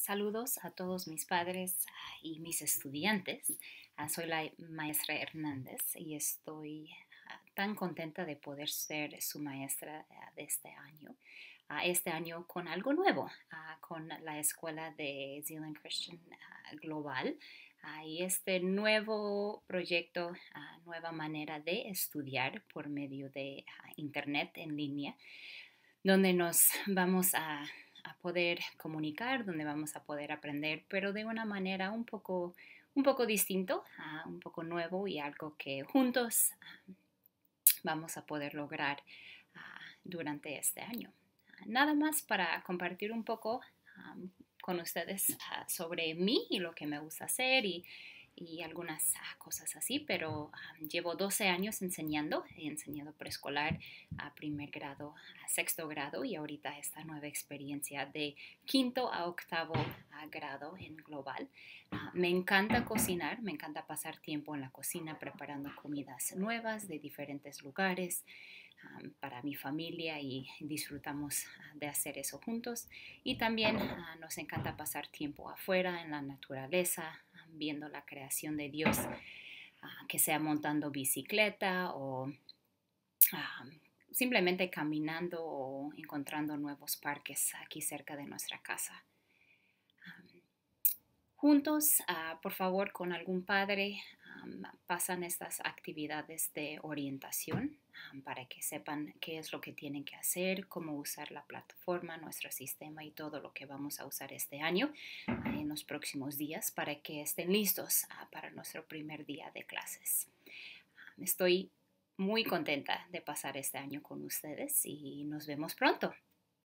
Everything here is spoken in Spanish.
Saludos a todos mis padres y mis estudiantes. Soy la maestra Hernández y estoy tan contenta de poder ser su maestra de este año. Este año con algo nuevo, con la escuela de Zealand Christian Global. Y este nuevo proyecto, nueva manera de estudiar por medio de internet en línea, donde nos vamos a poder comunicar, donde vamos a poder aprender, pero de una manera un poco distinto, un poco nuevo y algo que juntos vamos a poder lograr durante este año. Nada más para compartir un poco con ustedes sobre mí y lo que me gusta hacer y algunas cosas así, pero llevo 12 años enseñando. He enseñado preescolar a primer grado, a sexto grado y ahorita esta nueva experiencia de quinto a octavo grado en global. Me encanta cocinar, me encanta pasar tiempo en la cocina preparando comidas nuevas de diferentes lugares para mi familia y disfrutamos de hacer eso juntos. Y también nos encanta pasar tiempo afuera en la naturaleza, viendo la creación de Dios, que sea montando bicicleta o simplemente caminando o encontrando nuevos parques aquí cerca de nuestra casa. Juntos, por favor, con algún padre, pasan estas actividades de orientación para que sepan qué es lo que tienen que hacer, cómo usar la plataforma, nuestro sistema y todo lo que vamos a usar este año en los próximos días para que estén listos para nuestro primer día de clases. Estoy muy contenta de pasar este año con ustedes y nos vemos pronto.